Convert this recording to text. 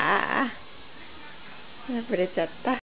ああ、破れちゃった。